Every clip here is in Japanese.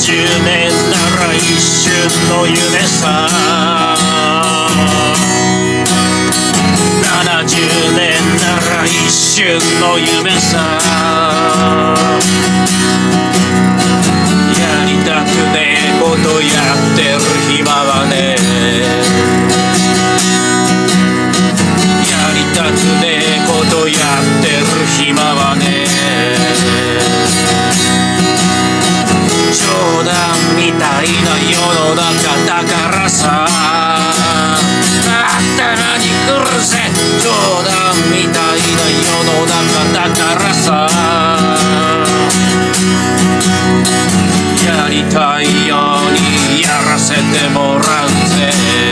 年なら一瞬の夢さ70年なら一瞬の夢さやりたくねえことやってる暇はねやりたくねえことやってる暇はね冗談みたいな世の中だからさ頭にくるぜ冗談みたいな世の中だからさやりたいようにやらせてもらうぜ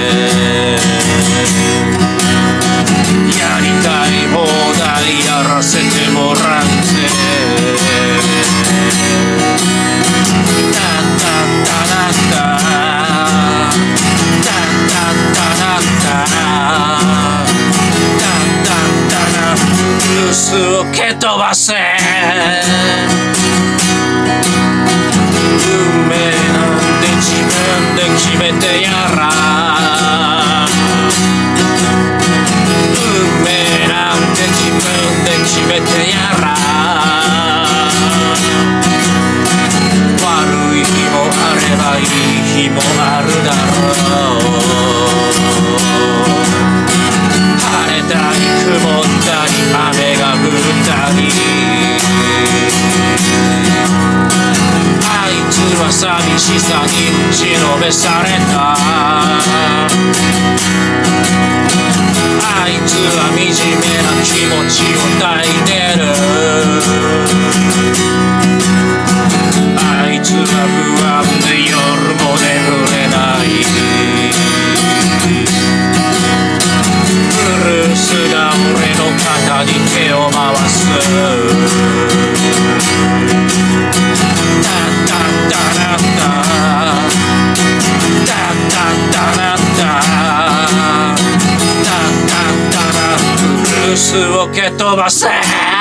やりたい放題やらせてもらうぜタンタンタランタタンタンタランタタンタンタラブルースを蹴飛ばせ運命なんて自分で決めてやら運命なんて自分で決めてやら悪い日もあればいい日もあるだろう晴れたり曇ったり雨が降ったりあいつは寂しさに打ちのめされたあいつは惨めな気持ちを抱いてるあいつは不安で夜も眠れないブルースが俺の肩に手を回すタンタンタランタタンタンタランタタンタンタランブルースを蹴飛ばせ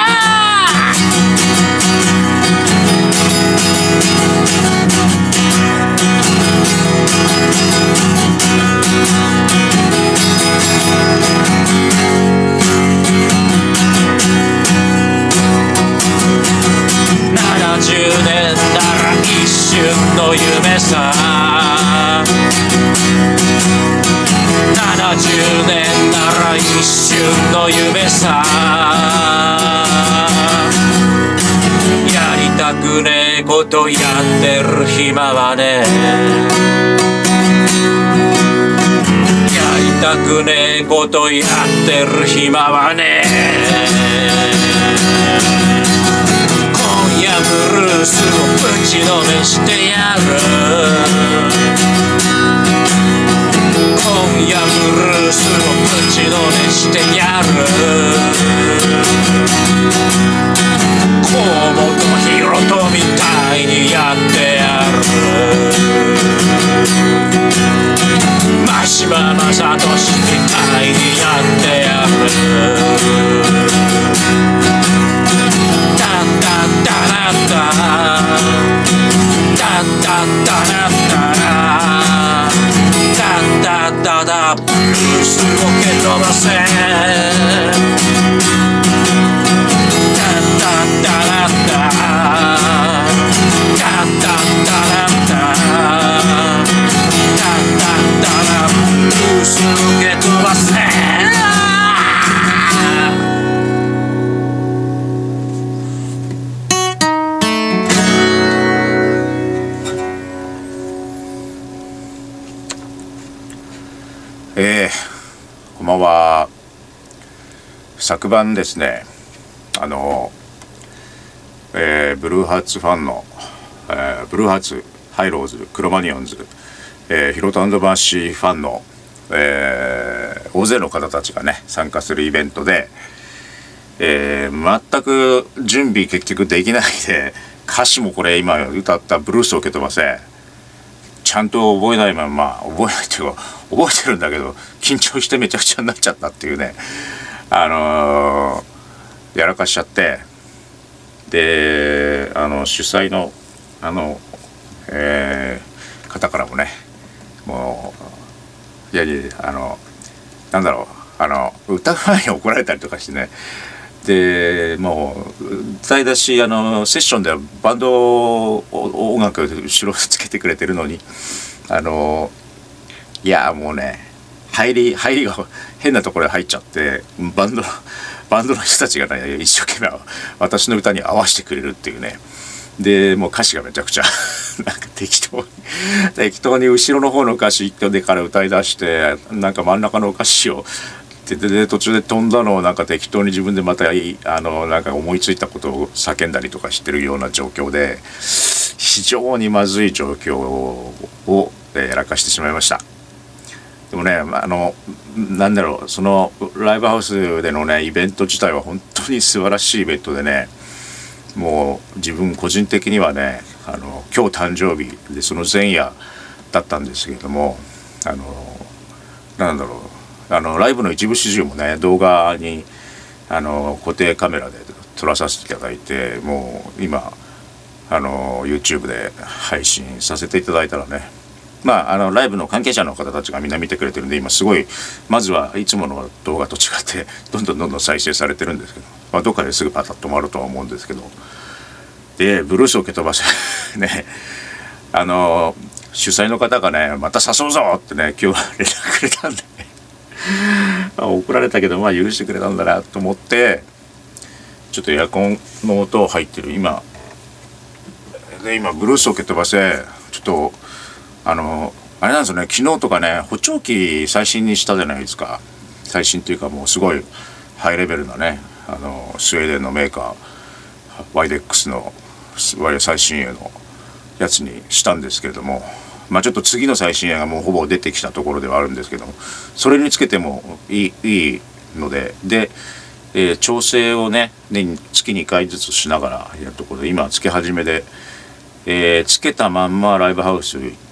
70年なら一瞬の夢さ70年なら一瞬の夢さやりたくねえことやってる暇はねやりたくねえことやってる暇はね今夜ブルースをぶちのめしてやる今夜ブルースをぶちのめしてやる河本ひろとみたいにやってやる真島正俊みたいにやってやるタンタンタランタタンタンタランタタンタンタダブルースを蹴飛ばせタンタンタランタタンタンタランタタンタンタラブルースを蹴飛ばせこんばんは。昨晩ですね、ブルーハーツファンの、ブルーハーツ、ハイローズ、クロマニオンズ、ヒロト&バーシーファンの、大勢の方たちがね参加するイベントで、全く準備結局できないで歌詞もこれ今歌ったブルースを受け飛ばせちゃんと覚えないまま覚えないっていうか覚えてるんだけど緊張してめちゃくちゃになっちゃったっていうねやらかしちゃってで主催の方からもね、もういやいやなんだろう、歌う前に怒られたりとかしてね。でもう歌い出しセッションではバンド音楽後ろつけてくれてるのにいやもうね入りが変なところで入っちゃって、バンドの人たちがね一生懸命私の歌に合わせてくれるっていうね。でもう歌詞がめちゃくちゃなんか適当に後ろの方の歌詞一挙でから歌い出して、なんか真ん中の歌詞をで途中で飛んだのをなんか適当に自分でまたなんか思いついたことを叫んだりとかしてるような状況で、非常にまずい状況をやらかしてしまいました。でもねなんだろう、そのライブハウスでのねイベント自体は本当に素晴らしいイベントでね、もう自分個人的にはね今日誕生日でその前夜だったんですけれども、なんだろう、ライブの一部始終もね動画に固定カメラで撮らさせていただいて、もう今YouTube で配信させていただいたらね、まあライブの関係者の方たちがみんな見てくれてるんで、今すごいまずはいつもの動画と違ってどんどん再生されてるんですけど、まあ、どっかですぐパタッと止まるとは思うんですけど、でブルースを蹴飛ばせね主催の方がねまた誘うぞってね今日連絡くれたんで怒られたけどまあ許してくれたんだなと思って、ちょっとエアコンの音入ってる今ブルースを蹴飛ばせちょっとあれなんですよね、昨日とかね補聴器最新にしたじゃないですか。最新っていうかもうすごいハイレベルなねスウェーデンのメーカーワイデックスの最新鋭のやつにしたんですけれども、まあちょっと次の最新鋭がもうほぼ出てきたところではあるんですけども、それにつけてもいいので調整をね月2回ずつしながらやるところで、今つけ始めで、つけたまんまライブハウス行って、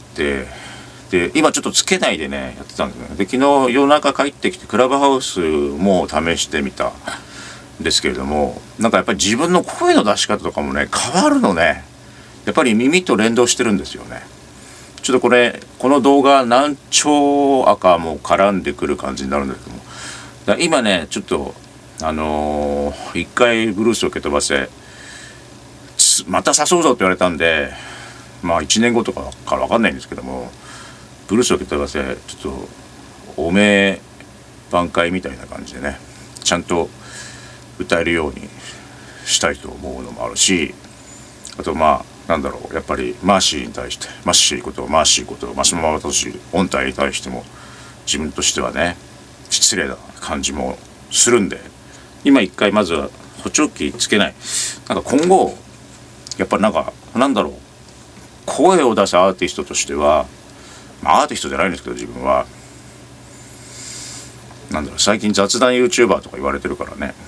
で今ちょっとつけないでねやってたんですね。で昨日夜中帰ってきてクラブハウスも試してみたんですけれども、なんかやっぱり自分の声の出し方とかもね変わるのね、やっぱり耳と連動してるんですよね。ちょっとこの動画難聴赤も絡んでくる感じになるんですけども、だ今ねちょっと一回ブルースを蹴飛ばせまた誘うぞって言われたんで、まあ1年後とかから分かんないんですけども、ブルースを蹴飛ばせちょっとお名挽回みたいな感じでねちゃんと歌えるようにしたいと思うのもあるし、あとまあなんだろう、やっぱりマーシーに対してマシママ私音体に対しても自分としてはね失礼な感じもするんで、今一回まずは補聴器つけない。なんか今後やっぱなんだろう、声を出すアーティストとしては、まあアーティストじゃないんですけど自分はなんだろう、最近雑談 YouTuber とか言われてるからね、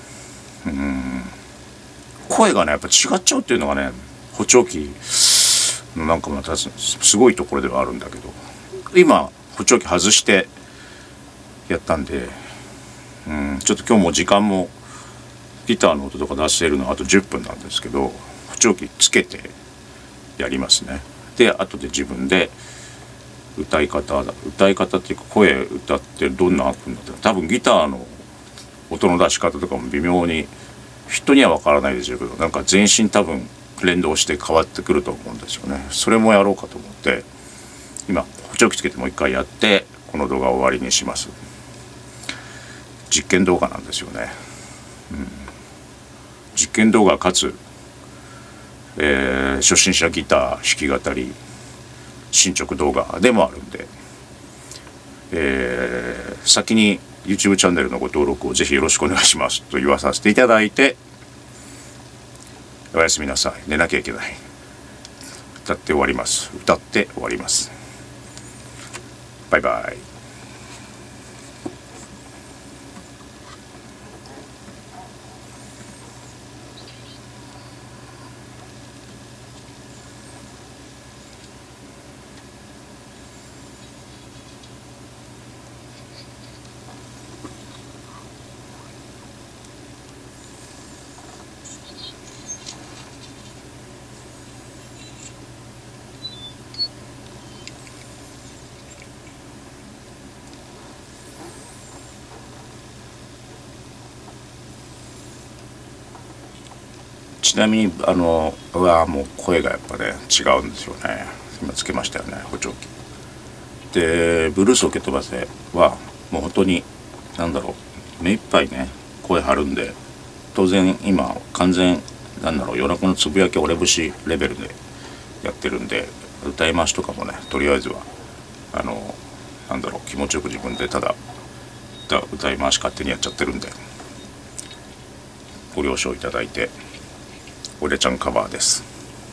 声がねやっぱ違っちゃうっていうのがね補聴器のなんかまたすごいところではあるんだけど、今補聴器外してやったんで、ちょっと今日も時間もギターの音とか出せるのあと10分なんですけど、補聴器つけてやりますね。で後で自分で歌い方っていうか声歌ってどんな風になってる、多分ギターの音の出し方とかも微妙に人には分からないでしょうけど、なんか全身多分連動して変わってくると思うんですよね。それもやろうかと思って今補聴器つけてもう一回やってこの動画を終わりにします。実験動画なんですよね、実験動画かつ、初心者ギター弾き語り進捗動画でもあるんで、先に YouTube チャンネルのご登録をぜひよろしくお願いしますと言わさせていただいて、おやすみなさい。寝なきゃいけない。歌って終わります。バイバイ。 ちなみにもう声がやっぱね違うんですよね。今つけましたよね、補聴器で。ブルースを受け飛ばせはもう本当に目いっぱいね声張るんで、当然今完全夜中のつぶやき俺節レベルでやってるんで、歌い回しとかもねとりあえずは気持ちよく自分でただ歌い回し勝手にやっちゃってるんで、ご了承いただいて。俺ちゃんカバーです。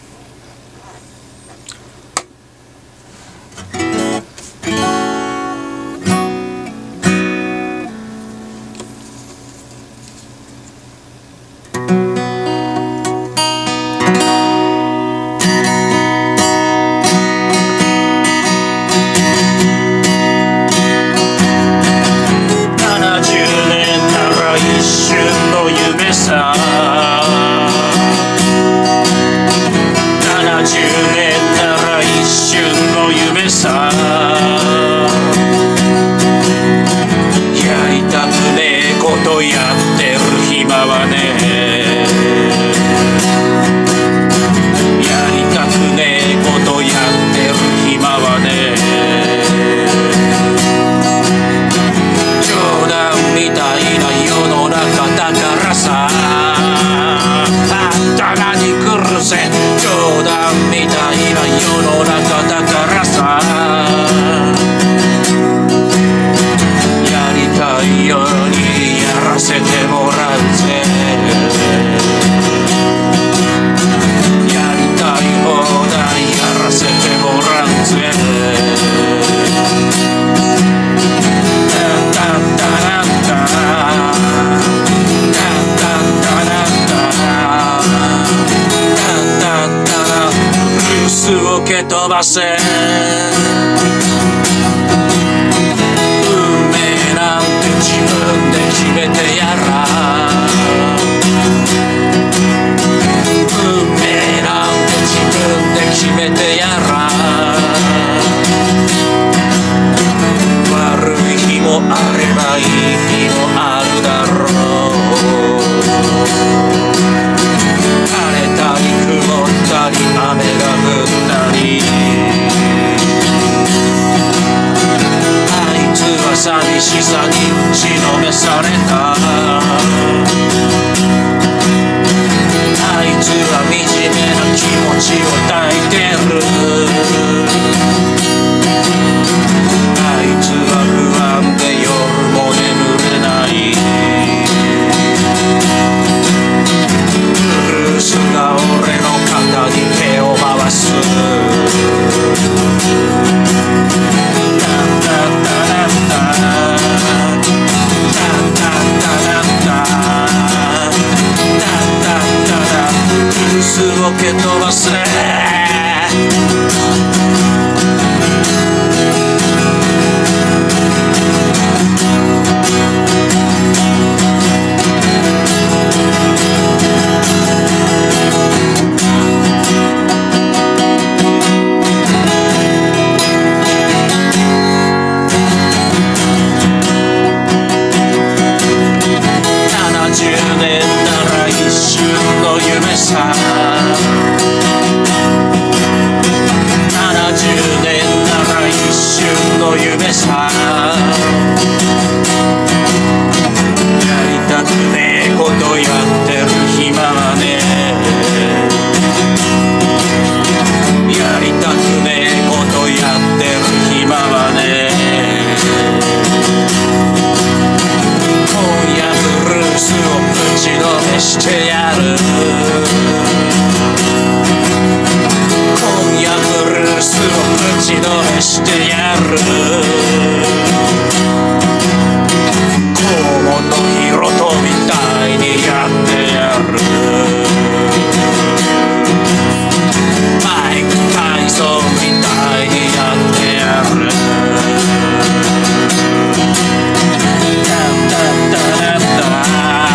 受け飛ばせ、運命なんて自分で決めてやら、運命なんて自分で決めてやら、悪い日もあればいい日もあるだろう。晴れたり曇ったり雨が降ったり、あいつは寂しさに打ちのめされた、あいつは惨めな気持ちを抱いてる、あいつは不安で夜も眠れない、ブルースが俺の肩に手を回す、タンタンタランタンタンタンタランタンタンタンタラン、ブルースを蹴飛ばせ、してやる、今夜ブルースをぶちのめしてやる、河本ひろとみたいにやってやる、マイク・タイソンみたいにやってやる、タンタンタランタ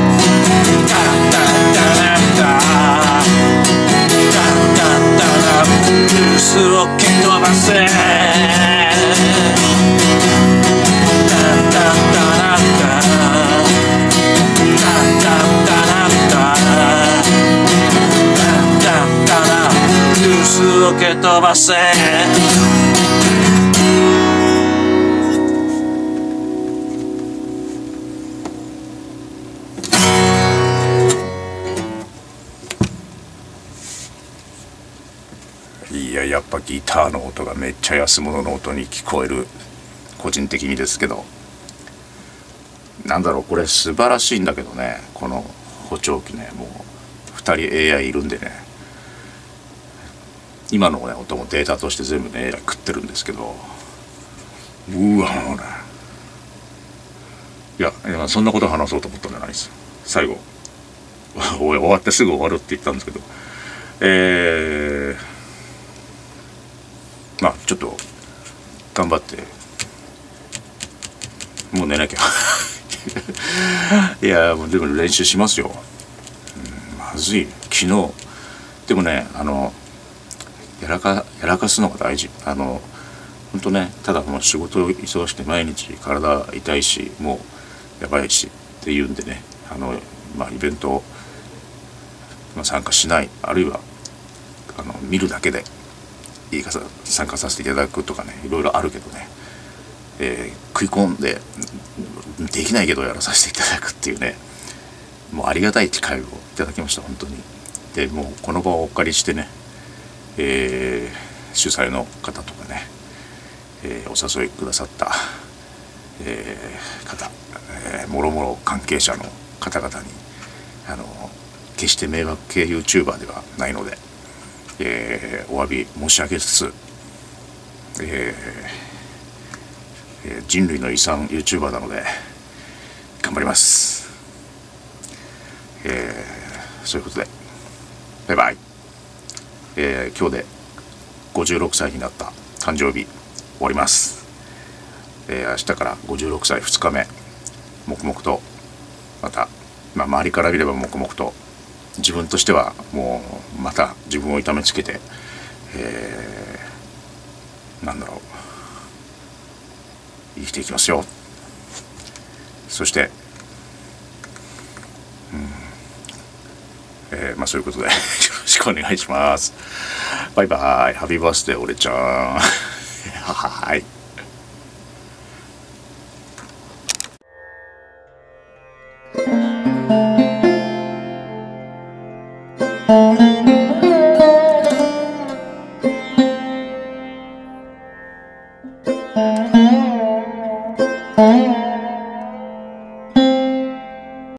ブルースを蹴飛ばせ、タンタンタランタンタンタンタランタン飛ばせ。 いや、やっぱギターの音がめっちゃ安物の音に聞こえる。個人的にですけど、なんだろう、これ素晴らしいんだけどね、この補聴器ね。もう2人 AI いるんでね、今の、ね、音もデータとして全部ね AI 食ってるんですけど、うわほら、いやそんなこと話そうと思ったんじゃないです。最後終わってすぐ終わるって言ったんですけど、まあちょっと頑張ってもう寝なきゃいやもうでも練習しますよ。まずい。昨日でもね、やらかすのが大事。ほんとね、ただもう仕事忙しくて毎日体痛いしもうやばいしっていうんでね、イベント、参加しない、あるいは見るだけでいいか参加させていただくとかね、いろいろあるけどね、食い込んでできないけどやらさせていただくっていうね、もうありがたい機会をいただきました本当に。でもうこの場をお借りしてね、主催の方とかね、お誘いくださった、方、もろもろ関係者の方々に決して迷惑系 YouTuber ではないので、お詫び申し上げつつ、人類の遺産 YouTuber なので頑張ります。そういうことでバイバイ。今日で56歳になった誕生日終わります。明日から56歳2日目、黙々とまた、周りから見れば黙々と、自分としてはもうまた自分を痛めつけて、なんだろう、生きていきますよ。そして、そういうことでよろしくお願いします。バイバイ。ハッピーバースデー俺ちゃんはい。